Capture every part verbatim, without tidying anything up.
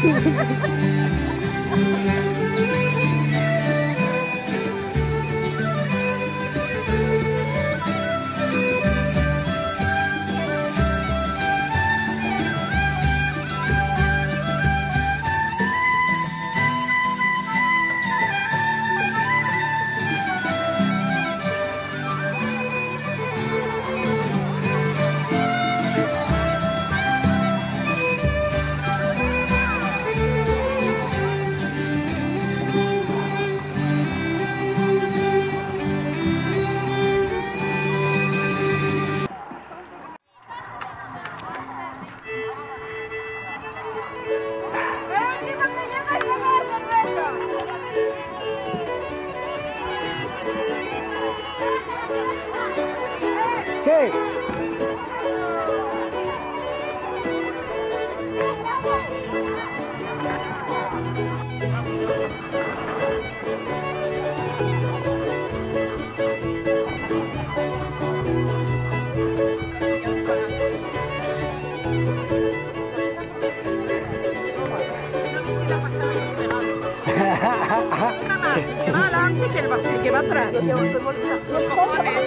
Ah, là, anche che va, che va atrás. Los cojones.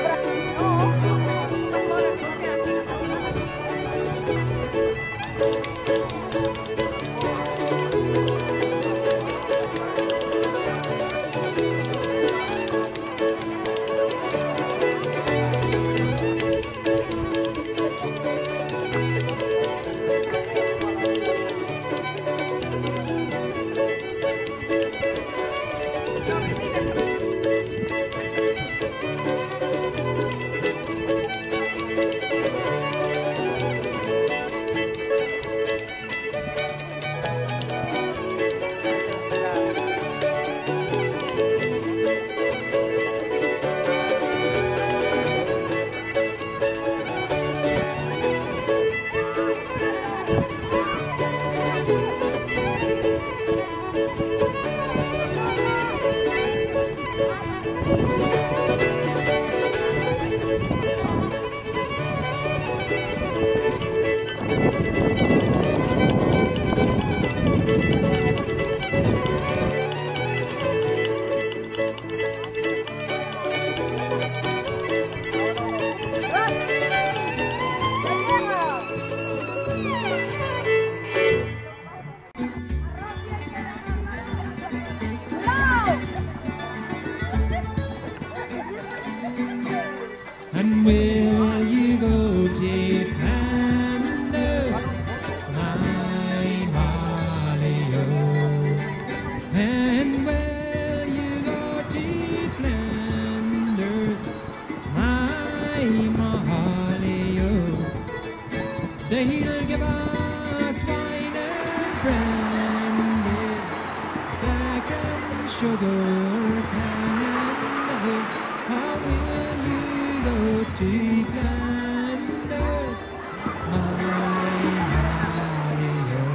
And will you go to Flanders, my Mario? And will you go to Flanders, my Mario? They'll give us wine and brandy, sack and sugar candy. How will you go to Flanders, my Mario?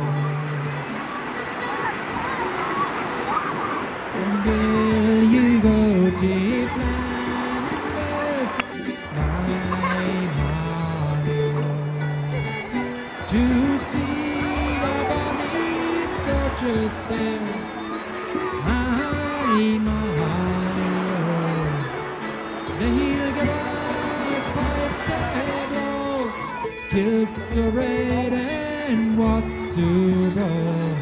And will you go to Flanders, my Mario? To see the bonny soldiers there, my Mario. They'll give us pipes to blow, kilts so red and what's so broad.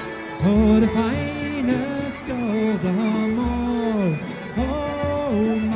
Oh, the finest of them all, oh